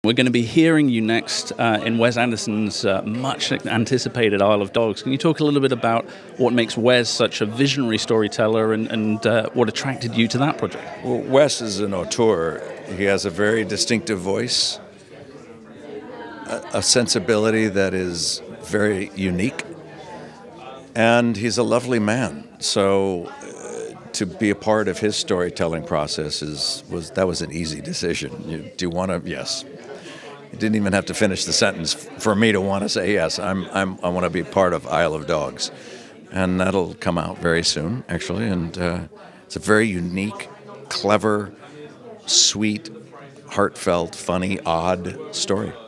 We're going to be hearing you next in Wes Anderson's much anticipated Isle of Dogs. Can you talk a little bit about what makes Wes such a visionary storyteller and what attracted you to that project? Well, Wes is an auteur. He has a very distinctive voice, a sensibility that is very unique, and he's a lovely man. So to be a part of his storytelling process was an easy decision. Do you want to? Yes. You didn't even have to finish the sentence for me to want to say yes. I want to be part of Isle of Dogs, and that'll come out very soon, actually. And it's a very unique, clever, sweet, heartfelt, funny, odd story.